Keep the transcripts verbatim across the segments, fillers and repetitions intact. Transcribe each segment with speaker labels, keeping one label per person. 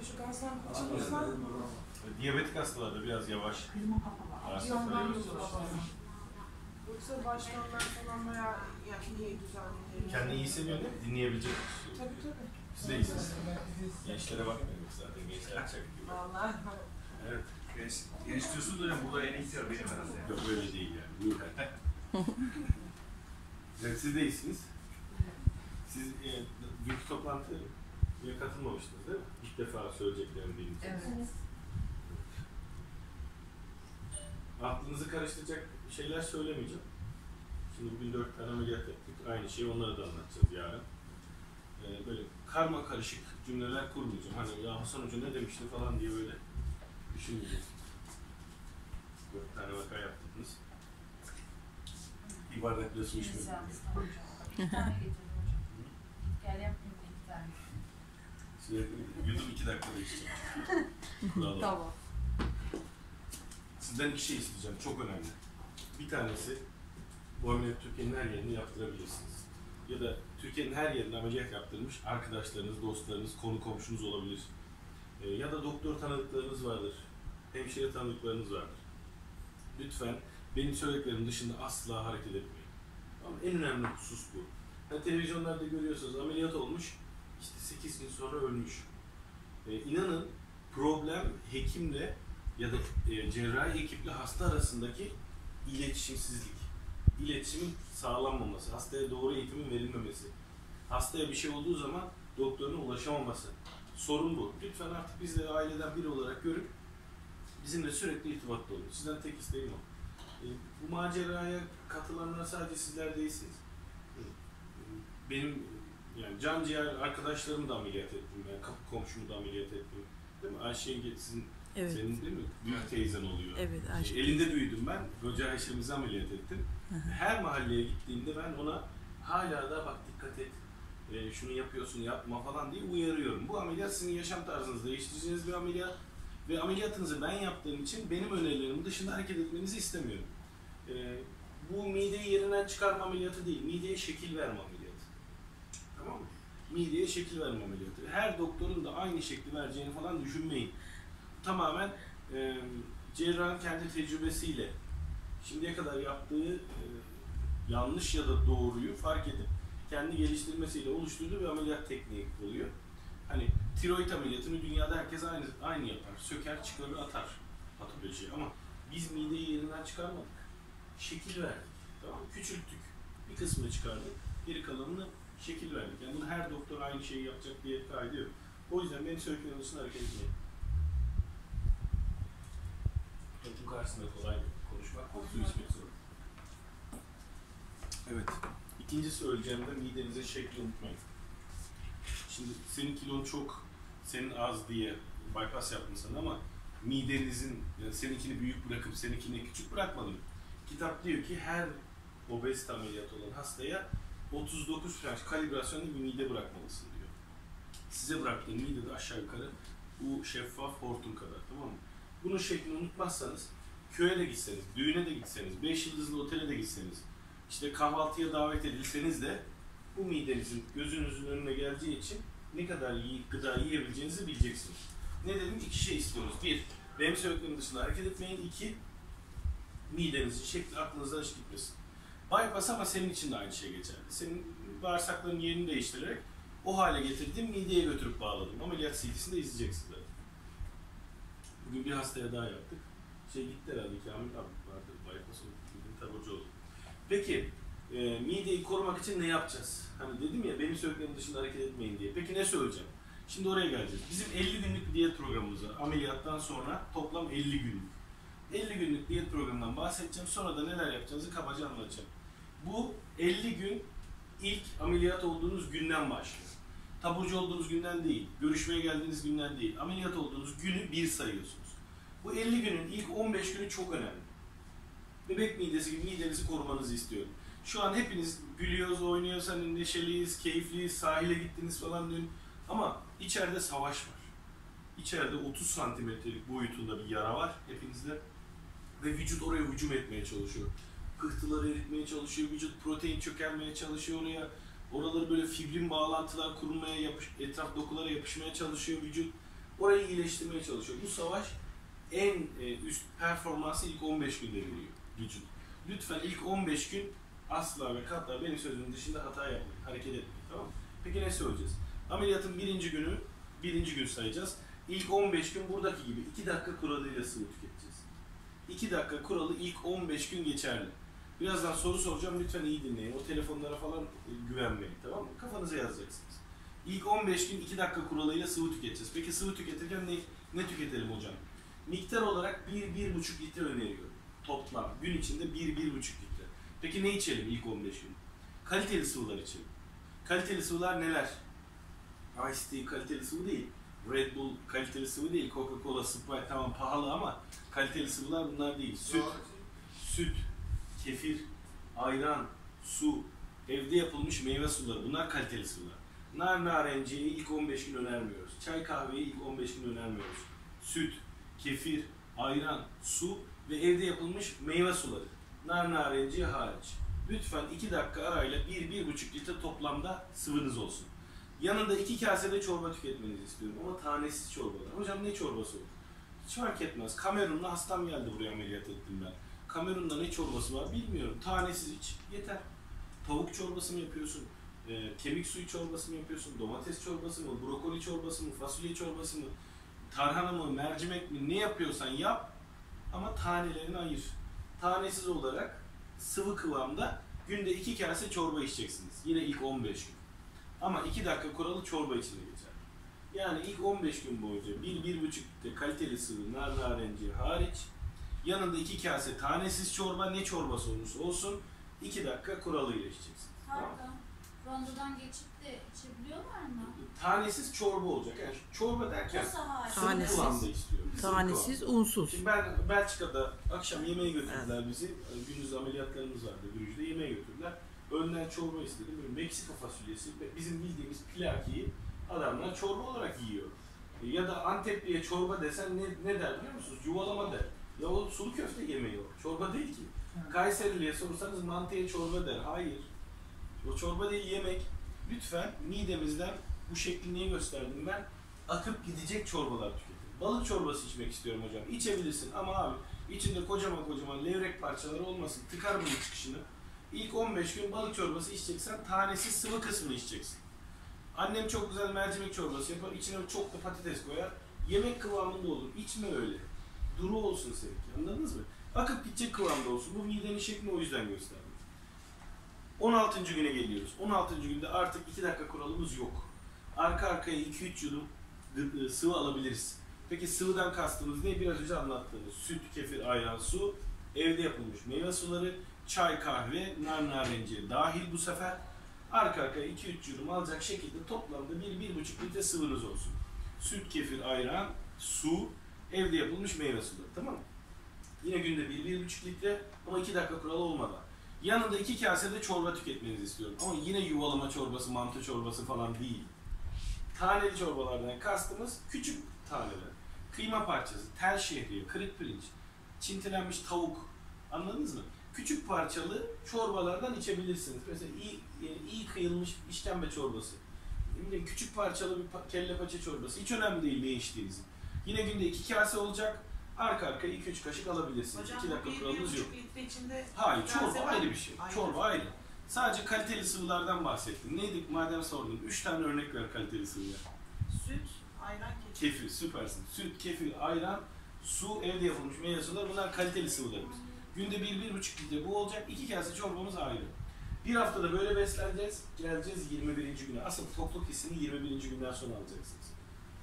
Speaker 1: Şu gazdan kurtulursan
Speaker 2: Diyabetik hastalarda biraz yavaş.
Speaker 1: bir yandan yoksa başkanlar falan bayağı yani iyi düzenli.
Speaker 2: Kendini iyi hissediyor değil mi? Dinleyebilecek misin?
Speaker 1: Tabii tabii.
Speaker 2: Siz de iyisiniz. Gençlere bakmıyoruz zaten. Gençler çak gibi.
Speaker 1: Vallahi.
Speaker 2: Evet.
Speaker 3: Genç, genç diyorsunuz hocam, burada en ihtiyar benim herhalde.
Speaker 2: Yok öyle değil yani. Buyur. Evet, siz de iyisiniz. Siz e, büyük toplantıya katılmamıştınız değil mi? İlk defa söyleyeceklerim değil mi?
Speaker 4: Evet.
Speaker 2: Aklınızı karıştıracak şeyler söylemeyeceğim. Şimdi bugün dört tane ameliyat yaptık. Aynı şeyi onlara da anlatacağız yarın. Ee, böyle karma karışık cümleler kurmayacağım. Hani ya Hasan Hoca ne demişti falan diye böyle düşünmeyeceğiz. Dört tane vaka yaptınız. Bir bardakla su içmedim.
Speaker 4: İki tane getirdim hocam. Gel yapmayayım iki tane.
Speaker 2: Sürekli yudum iki dakikada içeceğim.
Speaker 4: Tamam.
Speaker 2: Sizden iki şey isteyeceğim, çok önemli. Bir tanesi, bu ameliyat Türkiye'nin her yerinde yaptırabilirsiniz. Ya da Türkiye'nin her yerinde ameliyat yaptırmış arkadaşlarınız, dostlarınız, konu komşunuz olabilir. E, ya da doktor tanıdıklarınız vardır, hemşire tanıdıklarınız vardır. Lütfen benim söylediklerim dışında asla hareket etmeyin. Ama en önemli husus bu. Hani televizyonlarda görüyorsunuz ameliyat olmuş, işte sekiz gün sonra ölmüş. E, inanın problem hekimle ya da e, cerrahi ekiple hasta arasındaki iletişimsizlik. İletişimin sağlanmaması, hastaya doğru eğitimin verilmemesi, hastaya bir şey olduğu zaman doktoruna ulaşamaması. Sorun bu. Lütfen artık bizleri aileden biri olarak görüp bizimle sürekli irtibatta olun. Sizden tek isteğim o. E, bu maceraya katılanlar sadece sizler değilsiniz. E, benim yani can ciğer arkadaşlarımı da ameliyat ettim. Yani kapı komşumu da ameliyat ettim. Değil mi? Ayşe sizin
Speaker 5: Evet.
Speaker 2: Senin değil mi? Büyük teyzen oluyor.
Speaker 5: Evet, Ayşe.
Speaker 2: E, elinde büyüdüm ben. Koca Ayşe'mizi ameliyat ettim.
Speaker 5: Hı hı.
Speaker 2: Her mahalleye gittiğimde ben ona hala da bak dikkat et, e, şunu yapıyorsun yapma falan diye uyarıyorum. Bu ameliyat sizin yaşam tarzınızı değiştireceğiniz bir ameliyat ve ameliyatınızı ben yaptığım için benim önerilerim dışında hareket etmenizi istemiyorum. E, bu mideyi yerinden çıkarma ameliyatı değil, mideye şekil verme ameliyatı. Tamam mı? Mideye şekil verme ameliyatı. Her doktorun da aynı şekli vereceğini falan düşünmeyin. Tamamen e, cerrahın kendi tecrübesiyle şimdiye kadar yaptığı e, yanlış ya da doğruyu fark edip kendi geliştirmesiyle oluşturduğu bir ameliyat tekniği oluyor. Hani tiroid ameliyatını dünyada herkes aynı aynı yapar. Söker, çıkarır, atar patolojiye. Ama biz mideyi yerinden çıkarmadık. Şekil verdik. Tamam mı? Küçülttük. Bir kısmını çıkardık. Geri kalanını şekil verdik. Yani bunu her doktor aynı şeyi yapacak diye kaide yok. O yüzden benim söylediklerim dışında hareket etmeyin. Toplum karşısında kolay konuşmak, su içmek zor. Evet. İkinci söyleyeceğim de midenizin şekli unutmayın. Şimdi senin kilon çok, senin az diye bypass yaptın sana ama midenizin, yani seninkini büyük bırakıp seninkini küçük bırakmadım. Kitap diyor ki her obezite ameliyatı olan hastaya otuz dokuz French kalibrasyonlu bir mide bırakmalısın diyor. Size bıraktığım mide de aşağı yukarı bu şeffaf hortum kadar, tamam mı? Bunun şeklini unutmazsanız, köye de gitseniz, düğüne de gitseniz, beş yıldızlı otele de gitseniz, işte kahvaltıya davet edilseniz de bu midenizin gözünüzün önüne geleceği için ne kadar iyi gıda yiyebileceğinizi bileceksiniz. Ne dedim? İki şey istiyoruz. Bir, benim söylediklerim dışında hareket etmeyin. İki, midenizin şekli aklınızdan hiç gitmesin. Bypass ama senin için de aynı şey geçerli. Senin bağırsakların yerini değiştirerek o hale getirdiğim mideye götürüp bağladım. Ameliyat C D'sini de izleyeceksiniz zaten. Bugün bir hastaya daha yaptık. Şey gitti herhalde, Kamil abi vardı, bypass oldu, taburcu oldu. Peki, e, mideyi korumak için ne yapacağız? Hani dedim ya, benim söylediklerim dışında hareket etmeyin diye. Peki ne söyleyeceğim? Şimdi oraya geleceğiz. Bizim elli günlük bir diyet programımız var. Ameliyattan sonra toplam elli günlük. elli günlük diyet programından bahsedeceğim. Sonra da neler yapacağınızı kabaca anlatacağım. Bu elli gün ilk ameliyat olduğunuz günden başlıyor. Taburcu olduğunuz günden değil, görüşmeye geldiğiniz günden değil, ameliyat olduğunuz günü bir sayıyorsunuz. Bu elli günün ilk on beş günü çok önemli. Bebek midesi gibi midenizi korumanızı istiyorum. Şu an hepiniz gülüyoruz, oynuyoruz, hani neşeliyiz, keyifliyiz, sahile gittiniz falan dün. Ama içeride savaş var. İçeride otuz santimetrelik boyutunda bir yara var hepinizde. Ve vücut oraya hücum etmeye çalışıyor. Pıhtıları eritmeye çalışıyor, vücut protein çökelmeye çalışıyor oraya. Oraları böyle fibrin bağlantılar kurulmaya, yapış, etraf dokulara yapışmaya çalışıyor vücut. Orayı iyileştirmeye çalışıyor. Bu savaş en e, üst performansı ilk on beş günde veriyor vücut. Lütfen ilk on beş gün asla ve katla benim sözümün dışında hata yapmayın, hareket etmeyin, tamam mı? Peki ne söyleyeceğiz? Ameliyatın birinci günü, birinci gün sayacağız. İlk on beş gün buradaki gibi iki dakika kuralıyla sıvı tüketeceğiz. iki dakika kuralı ilk on beş gün geçerli. Birazdan soru soracağım, lütfen iyi dinleyin. O telefonlara falan güvenmeyin, tamam mı? Kafanıza yazacaksınız. İlk on beş gün iki dakika kuralıyla sıvı tüketeceğiz. Peki sıvı tüketirken ne, ne tüketelim hocam? Miktar olarak bir bir buçuk litre öneriyorum. Toplam. Gün içinde bir bir buçuk litre. Peki ne içelim ilk on beş gün? Kaliteli sıvılar içelim. Kaliteli sıvılar neler? Ice tea kaliteli sıvı değil. Red Bull kaliteli sıvı değil. Coca-Cola, Sprite tamam pahalı ama kaliteli sıvılar bunlar değil. Süt, süt, kefir, ayran, su, evde yapılmış meyve suları bunlar kaliteli sıvılar. Nar narenciyeyi ilk on beş gün önermiyoruz. Çay kahveyi ilk on beş gün önermiyoruz. Süt, kefir, ayran, su ve evde yapılmış meyve suları. Nar narenciye hariç. Lütfen iki dakika arayla bir bir buçuk litre toplamda sıvınız olsun. Yanında iki kase de çorba tüketmenizi istiyorum ama tanesiz çorbalar. Hocam ne çorbası olur? Hiç fark etmez. Kamerun'da hastam geldi buraya ameliyat ettim ben. Kamerun'da ne çorbası var bilmiyorum. Tanesiz iç yeter. Tavuk çorbası mı yapıyorsun? E, kemik suyu çorbası mı yapıyorsun? Domates çorbası mı? Brokoli çorbası mı? Fasulye çorbası mı? Tarhana mı? Mercimek mi? Ne yapıyorsan yap ama tanelerini ayır. Tanesiz olarak sıvı kıvamda günde iki kase çorba içeceksiniz. Yine ilk on beş gün. Ama iki dakika kuralı çorba içine geçer. Yani ilk on beş gün boyunca bir bir buçuk litre kaliteli sıvı nar narenciye hariç yanında iki kase tanesiz çorba ne çorbası olursa olsun iki dakika kuralıyla içeceksiniz.
Speaker 5: Pardon.
Speaker 2: Tamam.
Speaker 5: Rondodan geçip de içebiliyorlar mı?
Speaker 2: Tanesiz çorba olacak. Yani çorba derken
Speaker 5: Nasıl hali?
Speaker 2: sıvı
Speaker 6: Tanesiz.
Speaker 2: kıvamda istiyorum. Sıvı
Speaker 6: Tanesiz,
Speaker 2: kıvamda.
Speaker 6: unsuz.
Speaker 2: Şimdi ben Belçika'da akşam yemeğe götürdüler bizi. Gündüz ameliyatlarımız vardı. Brüj'de yemeğe götürdüler. Öğlen çorba istedim. Böyle Meksika fasulyesi ve bizim bildiğimiz pilakiyi adamlar çorba olarak yiyor. Ya da Antepli'ye çorba desen ne, ne der biliyor musunuz? Yuvalama der. Ya o sulu köfte yemeği o. Çorba değil ki. Kayserili'ye sorsanız mantıya çorba der. Hayır. O çorba değil yemek. Lütfen midemizden bu şekli niye gösterdim ben? Akıp gidecek çorbalar tüketin. Balık çorbası içmek istiyorum hocam. İçebilirsin ama abi içinde kocaman kocaman levrek parçaları olmasın. Tıkar bunun çıkışını. İlk on beş gün balık çorbası içeceksen tanesiz sıvı kısmını içeceksin. Annem çok güzel mercimek çorbası yapar. İçine çok da patates koyar. Yemek kıvamında olur. İçme öyle. Duru olsun seninki. Anladınız mı? Akıp gidecek kıvamda olsun. Bu midenin şeklini o yüzden gösterdim. on altıncı güne geliyoruz. on altıncı günde artık iki dakika kuralımız yok. Arka arkaya iki üç yudum sıvı alabiliriz. Peki sıvıdan kastımız ne? Biraz önce anlattığımız süt, kefir, ayran, su, evde yapılmış meyve suları, çay, kahve, nar narenciye dahil bu sefer arka arkaya iki üç yudum alacak şekilde toplamda bir bir buçuk litre sıvınız olsun. Süt, kefir, ayran, su, evde yapılmış meyve suları, tamam mı? Yine günde bir bir buçuk litre ama iki dakika kuralı olmadan. Yanında iki kase de çorba tüketmenizi istiyorum. Ama yine yuvalama çorbası, mantı çorbası falan değil. Taneli çorbalardan kastımız küçük taneler. Kıyma parçası, tel şehriye, kırık pirinç, çintilenmiş tavuk. Anladınız mı? Küçük parçalı çorbalardan içebilirsiniz. Mesela iyi, yani iyi kıyılmış işkembe çorbası. Bileyim, küçük parçalı bir pa- kelle paça çorbası. Hiç önemli değil ne içtiğiniz. Yine günde iki kase olacak. Arka arkaya iki üç kaşık alabilirsiniz.
Speaker 1: Hocam
Speaker 2: iki
Speaker 1: bu
Speaker 2: dakika
Speaker 1: bir, bir
Speaker 2: kuralımız yok.
Speaker 1: buçuk litre içinde...
Speaker 2: Hayır, çorba
Speaker 1: Kase
Speaker 2: ayrı
Speaker 1: var.
Speaker 2: bir şey.
Speaker 1: Ayrı.
Speaker 2: Çorba ayrı. Sadece kaliteli sıvılardan bahsettim. Neydi madem sordun? Üç tane örnek ver kaliteli sıvılar.
Speaker 1: Süt, ayran, kefir.
Speaker 2: Kefir, süpersin. Süt, kefir, ayran, su, evde yapılmış meyve suları bunlar kaliteli sıvılarımız. Günde bir, bir buçuk litre bu olacak. İki kase çorbamız ayrı. Bir haftada böyle besleneceğiz. Geleceğiz yirmi birinci güne. Asıl tokluk hissini yirmi birinci günden sonra alacaksınız.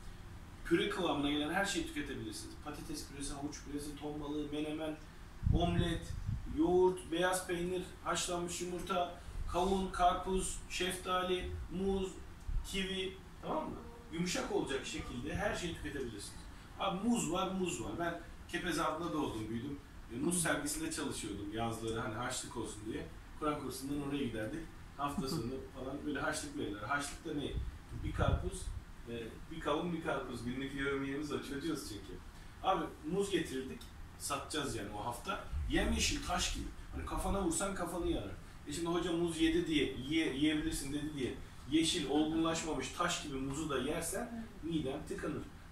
Speaker 2: Püre kıvamına gelen her şeyi tüketebilirsiniz. Patates püresi, havuç püresi, ton balığı, menemen, omlet, yoğurt, beyaz peynir, haşlanmış yumurta, kavun, karpuz, şeftali, muz, kivi, tamam mı? Yumuşak olacak şekilde her şeyi tüketebilirsiniz. Abi muz var, muz var. Ben Kepezeada'da doğdum, büyüdüm. E, muz sergisinde çalışıyordum yazları hani haçlık olsun diye. Kur'an kursundan oraya giderdik. Hafta sonu falan böyle haçlık verirler. Haçlık da ne? Bir karpuz, e, bir kavun, bir karpuz. Günlük yemeğimiz var. Çocuğuz çünkü. Abi muz getirirdik. Satacağız yani o hafta. Yemyeşil taş gibi. Hani kafana vursan kafanı yarar. E şimdi hoca muz yedi diye, yiye, yiyebilirsin dedi diye yeşil, olgunlaşmamış taş gibi muzu da yersen miden tıkanır.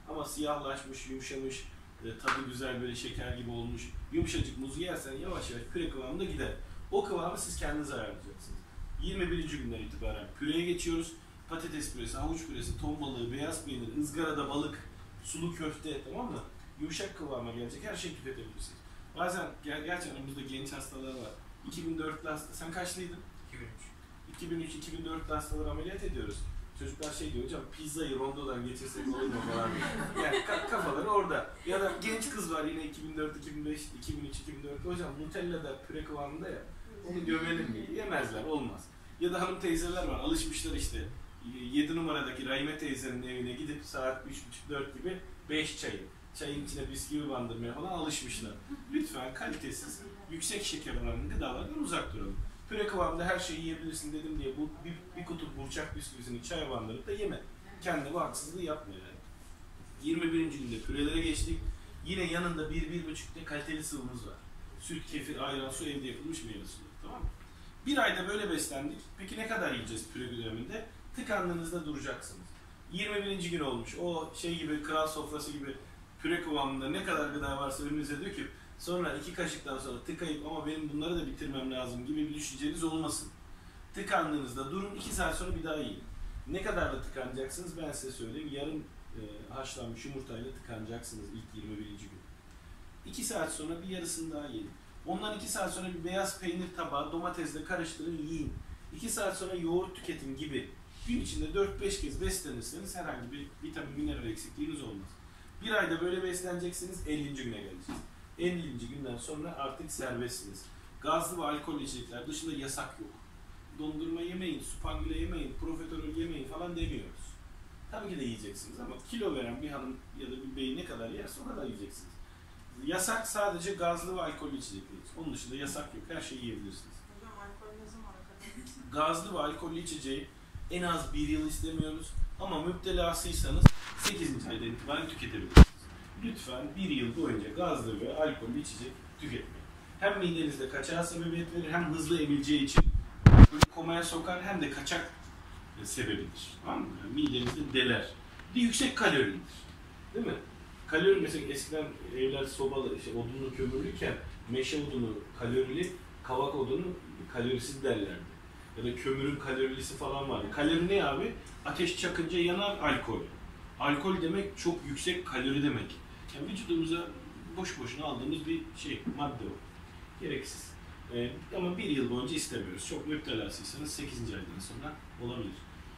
Speaker 2: Ama siyahlaşmış, yumuşamış, e, tadı güzel böyle şeker gibi olmuş, yumuşacık muzu yersen yavaş yavaş püre kıvamında gider. O kıvamı siz kendiniz ayarlayacaksınız. yirmi birinci günden itibaren püreye geçiyoruz. Patates püresi, havuç püresi, ton balığı, beyaz peynir, ızgarada balık, sulu köfte, tamam mı? Yumuşak kıvama gelecek her şeyi tüketebilirsiniz. Bazen ger gerçekten aramızda genç hastalar var. iki bin dörtlü hasta, sen kaçlıydın?
Speaker 3: iki bin üç.
Speaker 2: iki bin üç iki bin dörtlü hastaları ameliyat ediyoruz. Çocuklar şey diyor, hocam pizzayı rondodan geçirsek olur mu falan. Yani ka kafaları orada. Ya da genç kız var yine iki bin dört iki bin beş iki bin üç iki bin dört, hocam Nutella'da püre kıvamında ya. Onu gömelim mi? Yemezler, olmaz. Ya da hanım teyzeler var, alışmışlar işte. yedi numaradaki Rahime teyzenin evine gidip saat üç buçuk dört gibi beş çayı. Çayın içine bisküvi bandırmaya falan alışmışlar. Lütfen kalitesiz, yüksek şeker oranlı gıdalardan uzak duralım. Püre kıvamında her şeyi yiyebilirsin dedim diye bu bir, bir kutu burçak bisküvisini çaya bandırıp da yeme. Kendine bu haksızlığı yapma yani. yirmi birinci günde pürelere geçtik. Yine yanında bir bir buçuk kaliteli sıvımız var. Süt, kefir, ayran, su, evde yapılmış meyve suyu. Tamam mı? Bir ayda böyle beslendik. Peki ne kadar yiyeceğiz püre döneminde? Tıkandığınızda duracaksınız. yirmi birinci gün olmuş. O şey gibi, kral sofrası gibi püre kıvamında ne kadar gıda varsa önünüze döküp sonra iki kaşıktan sonra tıkayıp ama benim bunları da bitirmem lazım gibi bir düşünceniz olmasın. Tıkandığınızda durun, iki saat sonra bir daha yiyin. Ne kadar da tıkanacaksınız ben size söyleyeyim. Yarım e, haşlanmış yumurtayla tıkanacaksınız ilk yirmi birinci gün. iki saat sonra bir yarısını daha yiyin. Ondan iki saat sonra bir beyaz peynir tabağı domatesle karıştırın yiyin. iki saat sonra yoğurt tüketin gibi. Gün içinde dört beş kez beslenirseniz herhangi bir vitamin, mineral eksikliğiniz olmaz. Bir ayda böyle besleneceksiniz, ellinci güne geleceksiniz. ellinci günden sonra artık serbestsiniz. Gazlı ve alkollü içecekler dışında yasak yok. Dondurma yemeyin, supangile yemeyin, profiterol yemeyin falan demiyoruz. Tabii ki de yiyeceksiniz ama kilo veren bir hanım ya da bir bey ne kadar yerse o kadar yiyeceksiniz. Yasak sadece gazlı ve alkollü içecekler. Onun dışında yasak yok, her şeyi yiyebilirsiniz.
Speaker 1: Hocam alkol ne zaman kadar?
Speaker 2: Gazlı ve alkollü içeceği en az bir yıl istemiyoruz ama müptelasıysanız sekizinci aydan itibaren tüketebilirsiniz. Lütfen bir yıl boyunca gazlı ve alkollü içecek tüketmeyin. Hem midenizde kaçağa sebebiyet verir, hem hızlı emileceği için böyle komaya sokar, hem de kaçak sebebidir. Tamam mı? Yani midenizde deler. Bir yüksek kaloridir. Değil mi? Kalori mesela eskiden evler sobalı, işte odunlu kömürlüyken meşe odunu kalorili, kavak odunu kalorisiz derlerdi. Ya da kömürün kalorilisi falan vardı. Kalori ne abi? Ateş çakınca yanar alkol. Alkol demek çok yüksek kalori demek. Yani vücudumuza boş boşuna aldığımız bir şey, madde o. Gereksiz. Ee, ama bir yıl boyunca istemiyoruz. Çok müptelasıysanız sekizinci aydan sonra olabilir.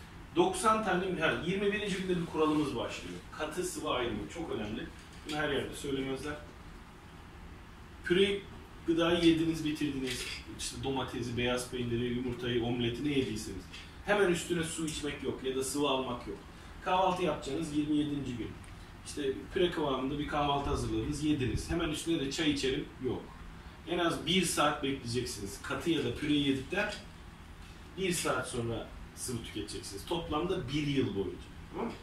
Speaker 2: doksan tane, yirmi birinci günde bir kuralımız başlıyor. Katı sıvı ayrımı çok önemli. Bunu her yerde söylemezler. Püre gıdayı yediniz, bitirdiniz. İşte domatesi, beyaz peyniri, yumurtayı, omleti ne yediyseniz. Hemen üstüne su içmek yok ya da sıvı almak yok. Kahvaltı yapacağınız yirmi yedinci gün. İşte püre kıvamında bir kahvaltı hazırladınız, yediniz. Hemen üstüne de çay içelim, yok. En az bir saat bekleyeceksiniz. Katı ya da püreyi yedikten bir saat sonra sıvı tüketeceksiniz. Toplamda bir yıl boyunca. Tamam mı?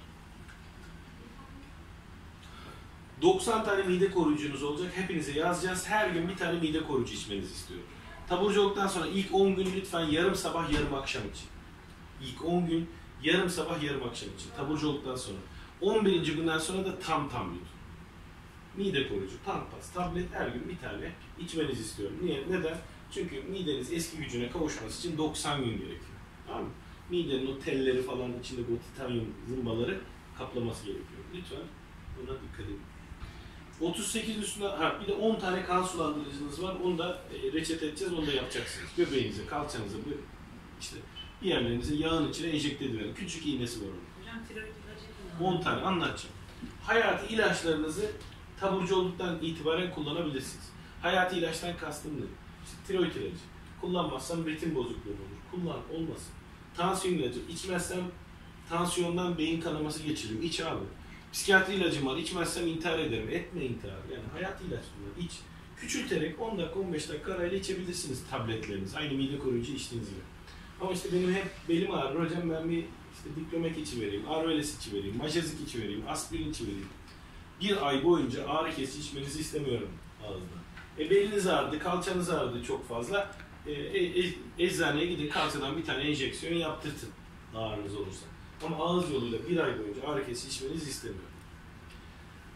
Speaker 2: doksan tane mide koruyucunuz olacak. Hepinize yazacağız. Her gün bir tane mide koruyucu içmenizi istiyorum. Taburcu olduktan sonra ilk on gün lütfen yarım sabah yarım akşam için. İlk on gün yarım sabah yarım akşam için. Taburcu olduktan sonra. on birinci günden sonra da tam tam yutun. Mide koruyucu, Tantpas, tablet her gün bir tane içmenizi istiyorum. Niye? Neden? Çünkü mideniz eski gücüne kavuşması için doksan gün gerekiyor. Tamam mı? Midenin o telleri falan içinde bu titanyum zımbaları kaplaması gerekiyor. Lütfen buna dikkat edin. otuz sekiz üstüne, ha bir de on tane kan sulandırıcınız var. Onu da e, reçete edeceğiz, onu da yapacaksınız. Göbeğinize, kalçanıza, işte bir yerlerinize yağın içine enjekte ediverin. Küçük iğnesi var onun.
Speaker 1: Hocam tiroid ilacı
Speaker 2: on tane anlatacağım. Hayati ilaçlarınızı taburcu olduktan itibaren kullanabilirsiniz. Hayati ilaçtan kastım ne? İşte tiroid ilacı. Kullanmazsam ritim bozukluğu olur. Kullan, olmasın. Tansiyon ilacı. İçmezsem tansiyondan beyin kanaması geçiririm. İç abi. Psikiyatri ilacım var. İçmezsem intihar ederim. Etme intihar. Yani hayati ilaç bunlar. İç. Küçülterek on dakika on beş dakika arayla içebilirsiniz tabletlerinizi. Aynı mide koruyucu içtiğiniz gibi. Ama işte benim hep belim ağrır. Hocam ben bir işte diklomek içi vereyim, arveles içi vereyim, majezik içi vereyim, aspirin içi vereyim. Bir ay boyunca ağrı kesici içmenizi istemiyorum ağızda. E beliniz ağrıdı, kalçanız ağrıdı çok fazla. E, e, eczaneye gidin, kalçadan bir tane enjeksiyon yaptırtın ağrınız olursa. Ama ağız yoluyla bir ay boyunca ağrı kesici içmenizi istemiyorum.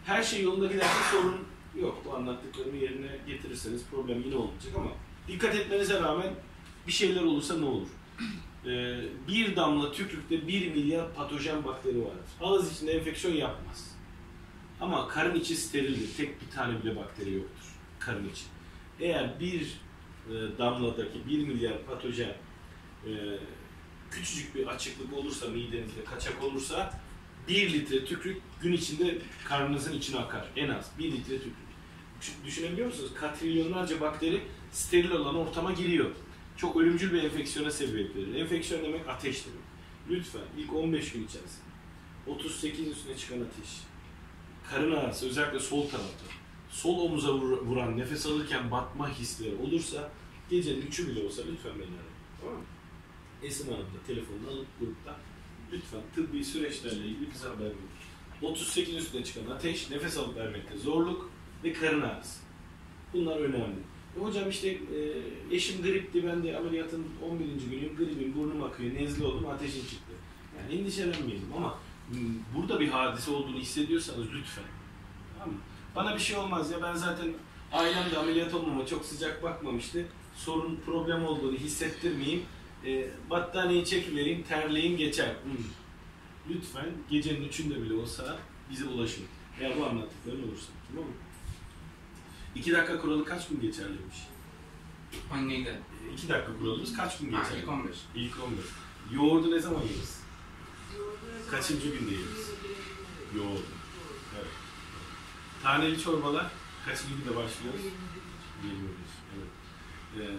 Speaker 2: Her şey yolunda giderse sorun yok. Bu anlattıklarımı yerine getirirseniz problem yine olmayacak ama dikkat etmenize rağmen bir şeyler olursa ne olur? Ee, bir damla tükürükte bir milyar patojen bakteri vardır. Ağız içinde enfeksiyon yapmaz. Ama karın içi sterildir. Tek bir tane bile bakteri yoktur karın içi. Eğer bir e, damladaki bir milyar patojen e, küçücük bir açıklık olursa, midenizde kaçak olursa bir litre tükürük gün içinde karnınızın içine akar. En az bir litre tükürük. Düşünebiliyor musunuz? Katrilyonlarca bakteri steril olan ortama giriyor. Çok ölümcül bir enfeksiyona sebebiyet verir. Enfeksiyon demek ateş demek. Lütfen ilk on beş gün içerisinde otuz sekiz üstüne çıkan ateş, karın ağrısı, özellikle sol tarafta, sol omuza vuran, nefes alırken batma hisleri olursa gecenin üçü bile olsa lütfen beni arayın. Tamam mı? Esin Hanım'da telefonunu alıp grupta lütfen tıbbi süreçlerle ilgili bize haber verin. otuz sekiz üstüne çıkan ateş, nefes alıp vermekte zorluk ve karın ağrısı. Bunlar önemli. E hocam işte e, eşim gripti, ben de ameliyatın on birinci günüyüm, gribim, burnum akıyor, nezle oldum, ateşim çıktı. Yani endişelenmeyelim ama m, burada bir hadise olduğunu hissediyorsanız lütfen. Tamam mı? Bana bir şey olmaz ya, ben zaten ailem de ameliyat olmama çok sıcak bakmamıştı. Sorun, problem olduğunu hissettirmeyeyim. E, battaniyeyi çekivereyim, terleyeyim, geçer. Hmm. Lütfen gecenin üçünde bile olsa bize ulaşın. Eğer bu anlattıkların olursa. Tamam mı? İki dakika kuralı kaç gün geçerliymiş?
Speaker 6: Hangiydi?
Speaker 2: İki dakika kuralımız kaç gün
Speaker 6: Ha,
Speaker 2: geçerli?
Speaker 6: ilk on beş.
Speaker 2: İlk on beş. Yoğurdu ne zaman yeriz? Kaçıncı günde yeriz? Yoğurdu. Evet. Taneli çorbalar kaçıncı günde başlıyoruz? yirmi bir. Evet.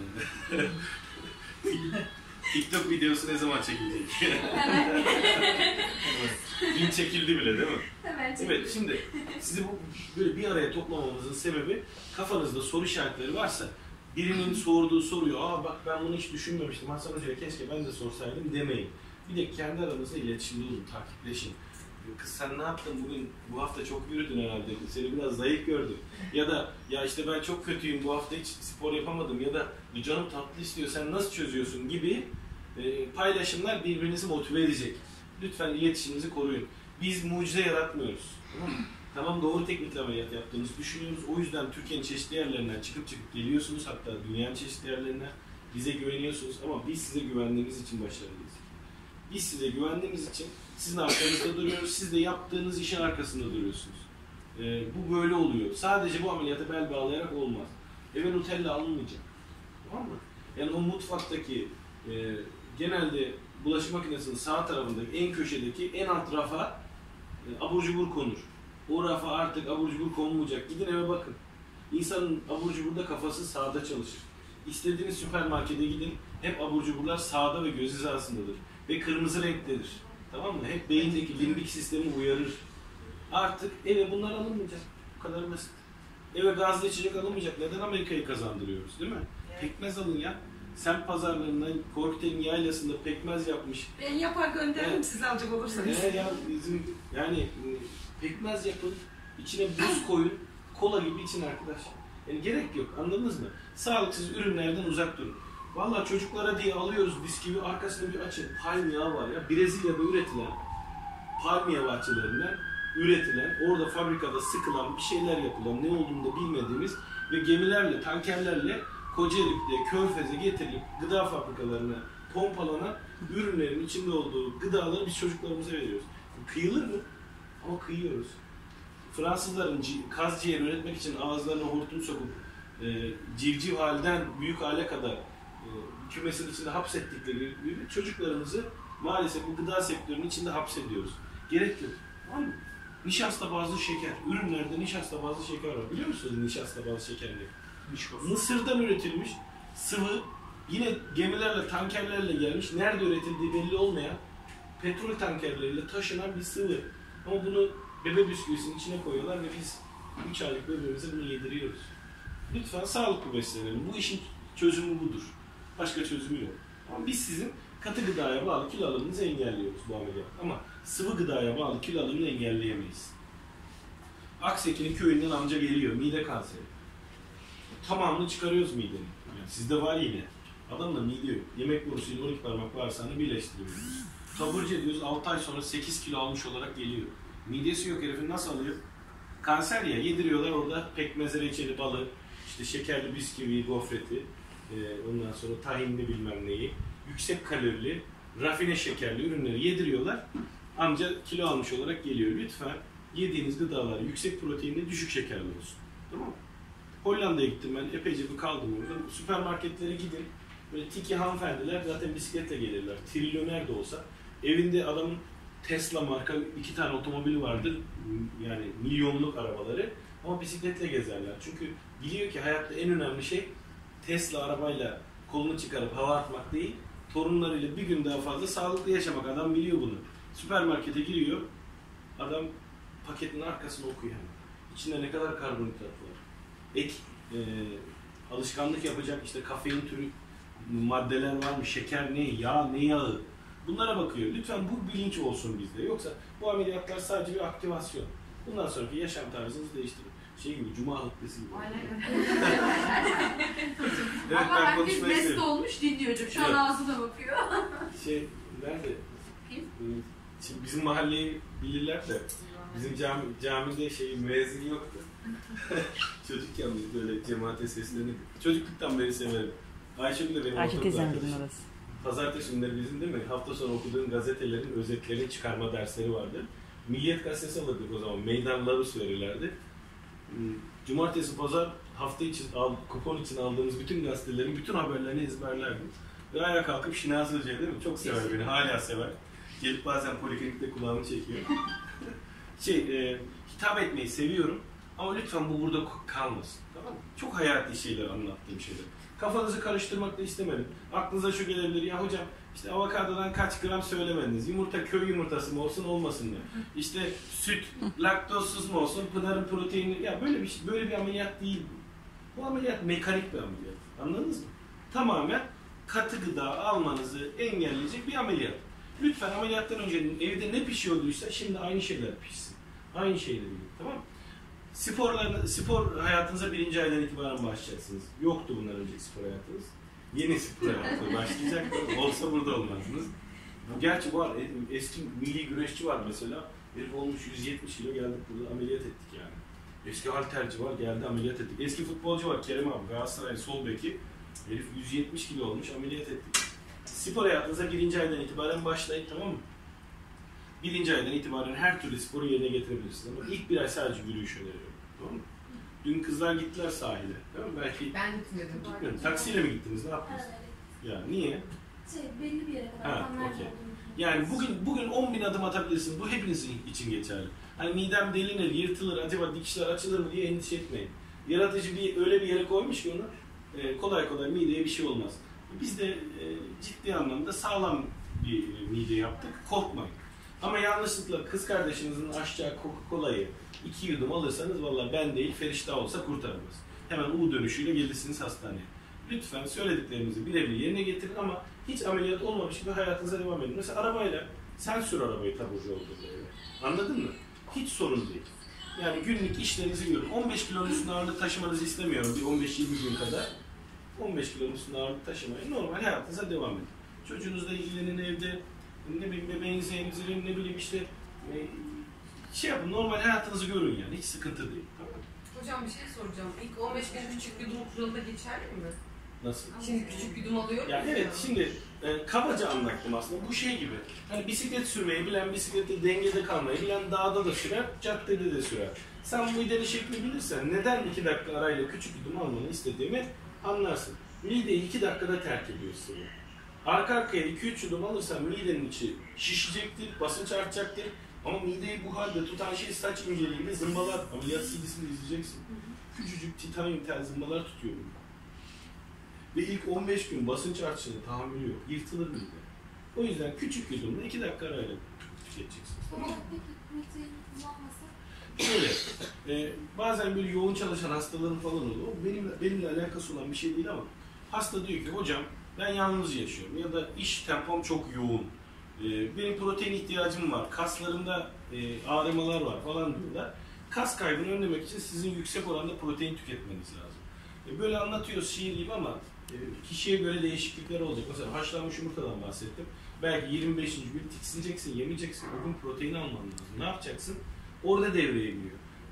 Speaker 2: Ee, TikTok videosu ne zaman çekilecek? Dün çekildi bile değil mi?
Speaker 4: Hemen
Speaker 2: Evet, şimdi sizi bu böyle bir araya toplamamızın sebebi, kafanızda soru işaretleri varsa birinin sorduğu soruyu, aa bak ben bunu hiç düşünmemiştim, Hasan Hoca'ya keşke ben de sorsaydım demeyin. Bir de kendi aranızda iletişimde olun, takipleşin. Kız sen ne yaptın bugün, bu hafta çok yürüdün herhalde, seni biraz zayıf gördüm. Ya da ya işte ben çok kötüyüm, bu hafta hiç spor yapamadım ya da canım tatlı istiyor, sen nasıl çözüyorsun gibi e, paylaşımlar birbirinizi motive edecek. Lütfen iletişiminizi koruyun. Biz mucize yaratmıyoruz. Tamam mı? Tamam, doğru teknikle ameliyat yaptığınızı düşünüyoruz. O yüzden Türkiye'nin çeşitli yerlerinden çıkıp çıkıp geliyorsunuz. Hatta dünyanın çeşitli yerlerinden bize güveniyorsunuz. Ama biz size güvendiğimiz için başarılıyız. Biz size güvendiğimiz için sizin arkanızda duruyoruz. Siz de yaptığınız işin arkasında duruyorsunuz. Ee, bu böyle oluyor. Sadece bu ameliyata bel bağlayarak olmaz. Eve Nutella alınmayacak. Tamam mı? Yani o mutfaktaki e, genelde bulaşık makinesinin sağ tarafındaki en köşedeki en alt rafa e, abur cubur konur. O rafa artık abur cubur konmayacak. Gidin eve bakın. İnsanın abur cuburda kafası sağda çalışır. İstediğiniz süpermarkete gidin. Hep abur cuburlar sağda ve göz hizasındadır. Ve kırmızı renktedir. Tamam mı? Hep beyindeki limbik sistemi uyarır. Artık eve bunlar alınmayacak. Bu kadar basit. Eve gazlı içecek alınmayacak. Neden Amerika'yı kazandırıyoruz değil mi? Evet. Pekmez alın ya. Semt pazarlarından Korkut'un yaylasında pekmez yapmış.
Speaker 1: Ben yapar gönderirim, evet. Siz alacak olursanız.
Speaker 2: Evet ya bizim yani pekmez yapın, içine buz koyun, kola gibi için arkadaş. Yani gerek yok, anladınız mı? Sağlıksız ürünlerden uzak durun. Vallahi çocuklara diye alıyoruz bisküvi, arkasında bir açın. Palm yağı var ya, Brezilya'da üretilen palmiye bahçelerinden üretilen, orada fabrikada sıkılan bir şeyler yapılan, ne olduğunu da bilmediğimiz ve gemilerle, tankerlerle Kocaeli'de, Körfez'e getirilip gıda fabrikalarına pompalanan ürünlerin içinde olduğu gıdaları biz çocuklarımıza veriyoruz. Kıyılır mı? Ama kıyıyoruz. Fransızların kaz ciğer üretmek için ağızlarına hortum sokup e, civciv halden büyük hale kadar e, kümesin içinde hapsettikleri gibi çocuklarımızı maalesef bu gıda sektörünün içinde hapsediyoruz. Gerek yok. Tamam mı? Nişasta bazlı şeker. Ürünlerde nişasta bazlı şeker var. Biliyor musunuz nişasta bazlı şekerleri? Mısır'dan üretilmiş sıvı, yine gemilerle, tankerlerle gelmiş, nerede üretildiği belli olmayan petrol tankerleriyle taşınan bir sıvı. Ama bunu bebe bisküvisinin içine koyuyorlar ve biz üç aylık bebeğimize bunu yediriyoruz. Lütfen sağlıklı beslenelim. Bu işin çözümü budur. Başka çözümü yok. Ama biz sizin katı gıdaya bağlı kilo alımınızı engelliyoruz bu ameliyat. Ama sıvı gıdaya bağlı kilo alımını engelleyemeyiz. Akseki'nin köyünden amca geliyor, mide kanseri. Tamamını çıkarıyoruz midenin. Yani sizde var yine. Adamda mide yok. Yemek borusuyla on iki parmak bağırsağını birleştiriyoruz. Taburcu ediyoruz, altı ay sonra sekiz kilo almış olarak geliyor. Midesi yok herifin, nasıl alıyor? Kanser ya, yediriyorlar orada pekmez, reçeli, balı, işte şekerli bisküvi, gofreti, e, ondan sonra tahinli bilmem neyi, yüksek kalorili, rafine şekerli ürünleri yediriyorlar. Amca kilo almış olarak geliyor. Lütfen yediğiniz gıdalar yüksek proteinli, düşük şekerli olsun. Tamam mı? Hollanda'ya gittim ben, epeyce bir kaldım orada. Süpermarketlere gidin, böyle tiki hanımefendiler zaten bisikletle gelirler. Trilyoner de olsa. Evinde adamın Tesla marka iki tane otomobili vardır. Yani milyonluk arabaları. Ama bisikletle gezerler. Çünkü biliyor ki hayatta en önemli şey Tesla arabayla kolunu çıkarıp hava atmak değil, torunlarıyla bir gün daha fazla sağlıklı yaşamak. Adam biliyor bunu. Süpermarkete giriyor, adam paketin arkasını okuyor. İçinde ne kadar karbonhidrat var. Ek, e, alışkanlık yapacak işte kafein türü maddeler var mı, şeker ne, yağ ne yağı. Bunlara bakıyor. Lütfen bu bilinç olsun bizde. Yoksa bu ameliyatlar sadece bir aktivasyon. Bundan sonraki yaşam tarzınızı değiştirin. Şey gibi, cuma hutbesi gibi.
Speaker 4: Aynen.
Speaker 2: Evet,
Speaker 4: Ama
Speaker 2: ben
Speaker 4: herkes
Speaker 2: konuşmayı
Speaker 4: mest
Speaker 2: seviyorum.
Speaker 4: olmuş dinliyor hocam. Şu an
Speaker 2: Evet.
Speaker 4: ağzına bakıyor.
Speaker 2: Şey, nerede?
Speaker 4: Kim?
Speaker 2: Şimdi bizim mahalleyi bilirler de, bizim cami, camide şey müezzin yoktu. Çocukken biz böyle cemaate seslenirdik. Çocukluktan beri severim. Ayşegül de benim
Speaker 7: Ayşe
Speaker 2: ortaokul
Speaker 7: teyzem
Speaker 2: arkadaşım.
Speaker 7: bilin orası.
Speaker 2: Pazartesi günleri bizim değil mi? Hafta sonu okuduğum gazetelerin özetlerini çıkarma dersleri vardı. Milliyet gazetesi alırdık o zaman. Meydanları söylerlerdi. Cumartesi, pazar hafta için, al, kupon için aldığımız bütün gazetelerin bütün haberlerini ezberlerdim. Ve ayağa kalkıp Şinasi Hoca'yı değil mi? Çok sever beni, hala sever. Gelip bazen poliklinikte kulağımı çekiyor. şey, e, hitap etmeyi seviyorum ama lütfen bu burada kalmasın. Tamam mı? Çok hayati şeyler anlattığım şeyler. Kafanızı karıştırmak da istemedim. Aklınıza şu gelebilir, ya hocam işte avokadodan kaç gram söylemediniz, yumurta köy yumurtası mı olsun olmasın mı? İşte süt laktozsuz mu olsun, Pınar'ın proteini, ya böyle bir şey, böyle bir ameliyat değil bu. Bu ameliyat mekanik bir ameliyat. Anladınız mı? Tamamen katı gıda almanızı engelleyecek bir ameliyat. Lütfen ameliyattan önce evde ne pişiyorduysa şimdi aynı şeyler pişsin. Aynı şeyleri yiyin, tamam mı? Sporlarını, spor hayatınıza birinci aydan itibaren başlayacaksınız. Yoktu bundan önceki spor hayatınız. Yeni spor hayatına başlayacak. Olsa burada olmazsınız. Bu gerçi var. Eski milli güreşçi var mesela. Herif olmuş yüz yetmiş kilo, geldik burada ameliyat ettik yani. Eski halterci var, geldi ameliyat ettik. Eski futbolcu var, Kerem abi, Galatasaray sol beki. Herif yüz yetmiş kilo olmuş, ameliyat ettik. Spor hayatınıza birinci aydan itibaren başlayın, tamam mı? Birinci aydan itibaren her türlü sporu yerine getirebilirsiniz ama ilk bir ay sadece yürüyüş öneriyorum. Tamam mı? Dün kızlar gittiler sahile. Değil mi? Belki
Speaker 4: Ben gitmedim.
Speaker 2: gitmedin. Taksiyle mi gittiniz? Ne yaptınız? Ya niye?
Speaker 5: Şey, belli bir yere kadar.
Speaker 2: Ha,
Speaker 5: tam nerede
Speaker 2: okey.
Speaker 5: olduğunu
Speaker 2: Yani bugün bugün on bin adım atabilirsin. Bu hepiniz için geçerli. Hani midem delinir, yırtılır, acaba dikişler açılır mı diye endişe etmeyin. Yaratıcı bir öyle bir yere koymuş ki onu e, kolay kolay mideye bir şey olmaz. Biz de e, ciddi anlamda sağlam bir e, mide yaptık. Korkmayın. Ama yanlışlıkla kız kardeşinizin açacağı Coca-Cola'yı iki yudum alırsanız vallahi ben değil Feriştah olsa kurtaramaz. Hemen U dönüşüyle gelirsiniz hastaneye. Lütfen söylediklerimizi birebir yerine getirin ama hiç ameliyat olmamış gibi hayatınıza devam edin. Mesela arabayla sen sür arabayı taburcu olduğunda eve. Anladın mı? Hiç sorun değil. Yani günlük işlerinizi görün. on beş kilonun üstünde ağırlık taşımanızı istemiyorum bir on beş yirmi gün kadar. on beş kilonun üstünde ağırlık taşımayın. Normal hayatınıza devam edin. Çocuğunuzla ilgilenin evde. Ne bileyim bebeğinizi emzirin, ne bileyim işte e, şey yapın, normal hayatınızı görün yani. Hiç sıkıntı değil. Tamam mı?
Speaker 8: Hocam bir şey soracağım. İlk on beş gün küçük yudum kuralı da geçerli mi?
Speaker 2: Nasıl?
Speaker 8: Şimdi küçük yudum alıyor
Speaker 2: Yani
Speaker 8: muyuz
Speaker 2: evet,
Speaker 8: ya?
Speaker 2: şimdi e, kabaca anlattım aslında. Bu şey gibi. Hani bisiklet sürmeyi bilen, bisiklette dengede kalmayı bilen dağda da sürer, caddede de sürer. Sen bu midenin şeklini bilirsen neden iki dakika arayla küçük yudum almanı istediğimi anlarsın. Mideyi iki dakikada terk ediyorsun. Arka arkaya iki üç yudum alırsan midenin içi şişecektir, basınç artacaktır. Ama mideyi bu halde tutan şey saç inceliğinde zımbalar. Ameliyat C D'sini izleyeceksin. Küçücük titanyum tel zımbalar tutuyor bunu. Ve ilk on beş gün basınç artışını tahammülü yok. Yırtılır mide. O yüzden küçük yudumla iki dakika arayla tüketeceksiniz.
Speaker 5: Ama peki protein kullanmasa?
Speaker 2: Şöyle, e, bazen böyle yoğun çalışan hastaların falan oluyor. O benimle, benimle alakası olan bir şey değil ama hasta diyor ki hocam ben yalnız yaşıyorum ya da iş tempom çok yoğun. E, benim protein ihtiyacım var, kaslarımda e, ağrımalar var falan diyorlar. Kas kaybını önlemek için sizin yüksek oranda protein tüketmeniz lazım. E, böyle anlatıyoruz şiir gibi ama e, kişiye göre değişiklikler olacak. Mesela haşlanmış yumurtadan bahsettim. Belki yirmi beşinci gün tiksineceksin, yemeyeceksin. O gün protein alman lazım. Ne yapacaksın? Orada devreye giriyor.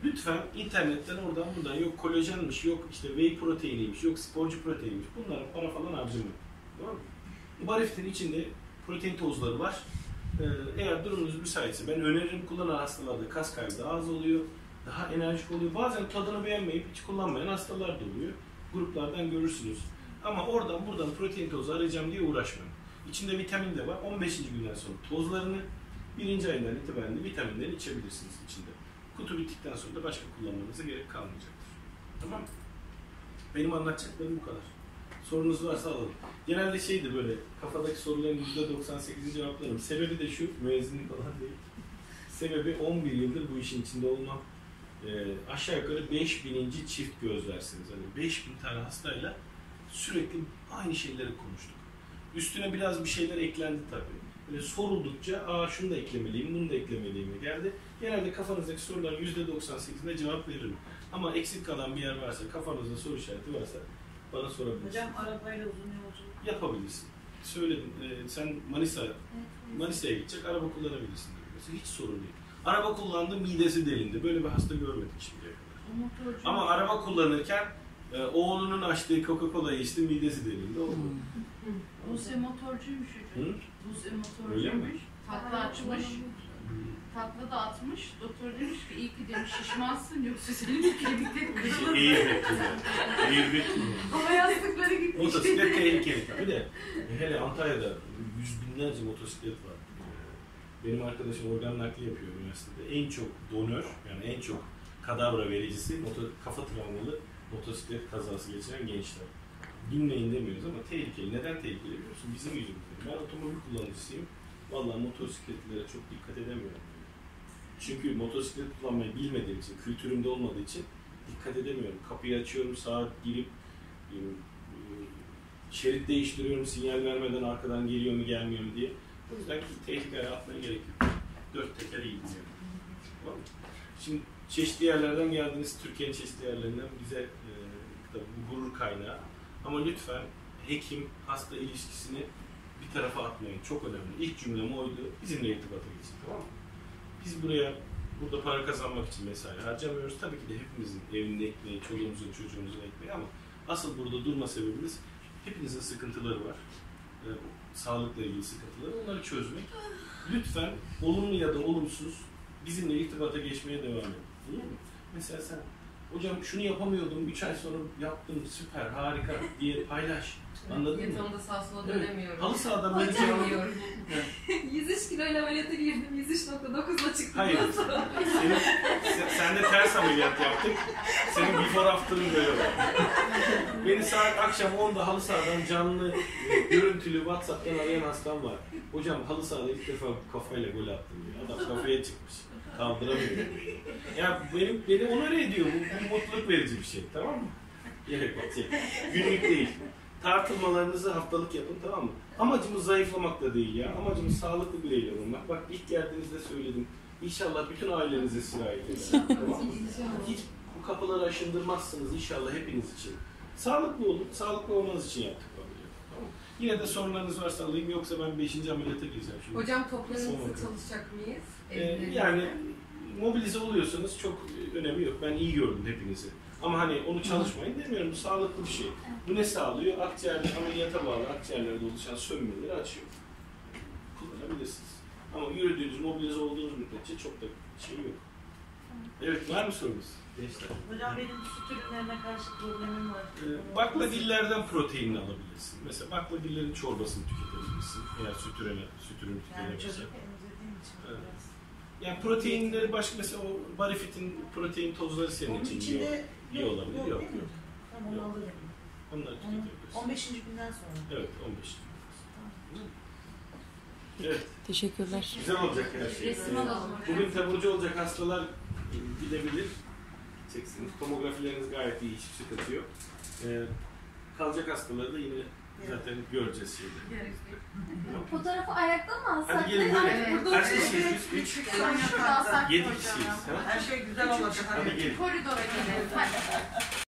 Speaker 2: Lütfen internetten oradan buradan yok kolajenmiş, yok işte whey proteiniymiş, yok sporcu proteiniymiş. Bunlara para falan harcamayın. Tamam mı? Barifit'in içinde protein tozları var. Ee, eğer durumunuz müsaitse ben öneririm, kullanan hastalarda kas kaybı daha az oluyor. Daha enerjik oluyor. Bazen tadını beğenmeyip hiç kullanmayan hastalar da oluyor. Gruplardan görürsünüz. Ama oradan buradan protein tozu arayacağım diye uğraşmayın. İçinde vitamin de var. on beşinci günden sonra tozlarını, birinci ayından itibaren de vitaminleri içebilirsiniz içinde. Kutu bittikten sonra da başka kullanmanıza gerek kalmayacaktır. Tamam mı? Benim anlatacaklarım bu kadar. Sorunuz varsa alalım. Genelde şeydi böyle, kafadaki soruların yüzde doksan sekizini cevaplarım. Sebebi de şu, müezzinlik falan değil. Sebebi on bir yıldır bu işin içinde olmam. Ee, aşağı yukarı beş bininci çift gözlersiniz. Hani beş bin tane hastayla sürekli aynı şeyleri konuştuk. Üstüne biraz bir şeyler eklendi tabii. Böyle soruldukça, aa şunu da eklemeliyim, bunu da eklemeliyim geldi. Genelde kafanızdaki soruların yüzde doksan sekizine cevap veririm. Ama eksik kalan bir yer varsa, kafanızda soru işareti varsa bana sorabilirsiniz.
Speaker 1: Hocam arabayla uzun yolculuk
Speaker 2: Yapabilirsin. Söyledim, ee, sen Manisa,
Speaker 5: Evet,
Speaker 2: Manisa'ya gidecek, araba kullanabilirsin. Mesela hiç sorun değil. Araba kullandı, midesi delindi. Böyle bir hasta görmedik şimdiye kadar.
Speaker 1: motorcu.
Speaker 2: Ama araba kullanırken e, oğlunun açtığı Coca-Cola'yı içti, midesi delindi. Oldu.
Speaker 4: Buse motorcuymuş
Speaker 2: Hı?
Speaker 4: hocam. Buse
Speaker 2: Öyle mi?
Speaker 4: motorcuymuş. Takla açmış. Takla da atmış. Doktor demiş ki iyi ki demiş şişmansın yoksa senin kemiklerin kırılır.
Speaker 2: Eğir bekliyor. Eğir bekliyor.
Speaker 4: Hava yastıkları gitmiş.
Speaker 2: Motosiklet tehlikeli tabii de. Hele Antalya'da yüz binlerce motosiklet var. Benim arkadaşım organ nakli yapıyor üniversitede. En çok donör, yani en çok kadavra vericisi, motor, kafa travmalı motosiklet kazası geçiren gençler. Bilmeyin demiyoruz ama tehlikeli. Neden tehlikeli biliyor musun? Bizim yüzümüzden. Ben otomobil kullanıcısıyım. Vallahi motosikletlere çok dikkat edemiyorum. Çünkü motosiklet kullanmayı bilmediğim için, kültürümde olmadığı için dikkat edemiyorum. Kapıyı açıyorum, sağa girip e, şerit değiştiriyorum, sinyal vermeden arkadan geliyor mu gelmiyor mu diye. O yüzden ki tehlikeye atmaya gerek yok. Dört teker iyi gidiyor. Tamam mı? Şimdi çeşitli yerlerden geldiniz, Türkiye'nin çeşitli yerlerinden bize e, tabii bu gurur kaynağı. Ama lütfen hekim-hasta ilişkisini bir tarafa atmayın. Çok önemli. İlk cümlem oydu. Bizimle irtibata geçin. Tamam mı? Biz buraya, burada para kazanmak için vesaire harcamıyoruz. Tabii ki de hepimizin evinde ekmeği, çoluğumuzun, çocuğumuzun ekmeği ama asıl burada durma sebebimiz hepinizin sıkıntıları var. E, sağlıkla ilgili sıkıntıları. Onları çözmek. Lütfen olumlu ya da olumsuz bizimle irtibata geçmeye devam edin. Olur mu? Mesela sen, hocam şunu yapamıyordum, üç ay sonra yaptım, süper, harika diye paylaş. Anladın mı?
Speaker 8: Yatağımda sağa sola
Speaker 2: Evet.
Speaker 8: dönemiyorum.
Speaker 2: Halı sahadan beri
Speaker 5: Hocam.
Speaker 8: Dönemiyorum.
Speaker 5: yüz üç kiloyla ameliyata girdim. yüz üç nokta dokuzla çıktım.
Speaker 2: Hayır. Senin, sen, sen de ters ameliyat yaptık. Senin before after'ın böyle var. Beni saat akşam onda halı sahadan canlı, görüntülü WhatsApp'tan arayan hastam var. Hocam halı sahada ilk defa kafayla gol attım diyor. Adam kafaya çıkmış. Kaldıramıyor. Ya benim, beni onore ediyor. Bu, bu mutluluk verici bir şey. Tamam mı? Gerek yok. Şey, günlük değil. Tartılmalarınızı haftalık yapın, tamam mı? Amacımız zayıflamak da değil ya. Amacımız sağlıklı bireyler olmak. Bak ilk geldiğinizde söyledim. İnşallah bütün ailenize sirayet eder. Tamam mı? Hiç bu kapıları aşındırmazsınız inşallah hepiniz için. Sağlıklı olun, sağlıklı olmanız için yaptık bu ameliyatı. Tamam mı? Yine de sorunlarınız varsa alayım, yoksa ben beşinci ameliyata gireceğim şimdi.
Speaker 8: Hocam toplantıda
Speaker 2: Son olarak.
Speaker 8: çalışacak mıyız?
Speaker 2: Ee,
Speaker 8: Evde-
Speaker 2: yani mobilize oluyorsanız çok önemi yok. Ben iyi gördüm hepinizi. Ama hani onu çalışmayın demiyorum. Bu sağlıklı bir şey. Bu ne sağlıyor? Akciğer ameliyata bağlı akciğerlerde oluşan sönmeleri açıyor. Kullanabilirsiniz. Ama yürüdüğünüz, mobilize olduğunuz müddetçe çok da şey yok. Evet, var mı sorunuz? Gençler.
Speaker 1: Hocam benim süt ürünlerine karşı problemim var.
Speaker 2: Ee, baklavillelerden proteinini alabilirsin. Mesela baklavillerin çorbasını tüketebilirsin. Eğer süt ürünü, süt ürünü
Speaker 1: Yani
Speaker 2: tüketebilirsin.
Speaker 1: çocuk emzirdiğim için
Speaker 2: Evet.
Speaker 1: biraz.
Speaker 2: Yani proteinleri başka, mesela o Barifit'in protein tozları senin
Speaker 1: Onun
Speaker 2: için iyi,
Speaker 1: içinde
Speaker 2: iyi olabilir. Yok, yok.
Speaker 1: değil mi? Tamam
Speaker 2: Yok.
Speaker 1: onu alırım.
Speaker 2: Onları
Speaker 1: Onu
Speaker 2: tüketebilirsin.
Speaker 1: on beşinci günden sonra.
Speaker 2: Evet, on beş. Evet,
Speaker 7: Teşekkürler.
Speaker 2: güzel olacak her şey.
Speaker 4: Resim
Speaker 2: Ee,
Speaker 4: alalım.
Speaker 2: Bugün taburcu olacak hastalar gidebilir. Çeksiniz. Tomografileriniz gayet iyi, hiçbir sıkıntı yok. Ee, kalacak hastaları da yine zaten göreceğiz şimdi.
Speaker 5: Fotoğrafı ayakta mı alsak?
Speaker 2: Hadi gelin
Speaker 5: Ne?
Speaker 2: böyle.
Speaker 4: Evet.
Speaker 2: Kaç kişiyiz biz? Üç.
Speaker 4: Şurada alsak
Speaker 2: Yedi
Speaker 4: hocam.
Speaker 2: kişiyiz. Ha?
Speaker 1: Her şey güzel olacak.
Speaker 2: Hadi gelin.
Speaker 4: Koridora gelelim. Hadi.